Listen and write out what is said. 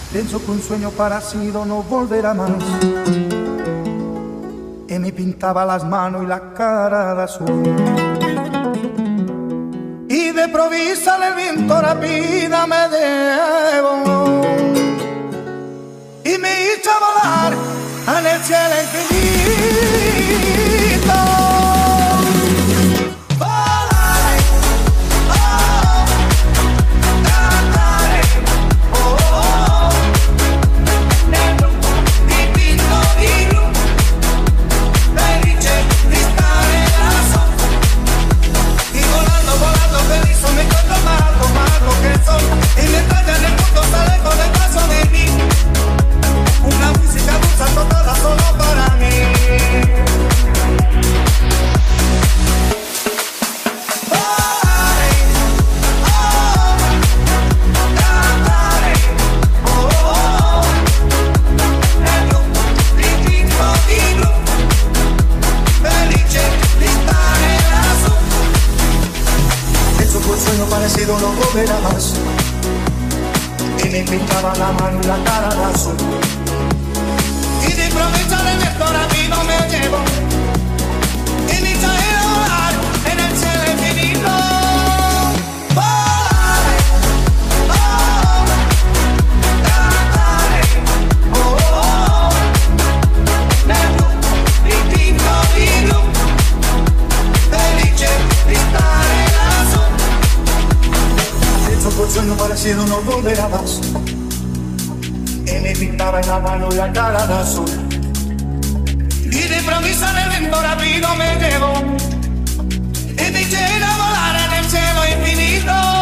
Pienso que un sueño parecido no volverá más. Y me pintaba las manos y la cara de azul. Y de provisa el viento rápida me llevó y me hizo volar en el cielo infinito. Y mientras ya en el mundo sale con el paso de mí, una música dulce tocada solo para mí. Pienso que un sueño parecido no volverá más. Y me pintaba la mano y la cara de azul. Y de improviso el viento rápido me llevó y me hizo ir a volar en el cielo infinito. Volaré, cantaré, nel blu, dipinto di blu, felice di stare lassù. Pienso que un sueño parecido no volverá más. Y me pintaba en la mano y la cara de azul. Y de improviso el viento rápido me llevó y me hizo ir a volar en el cielo infinito.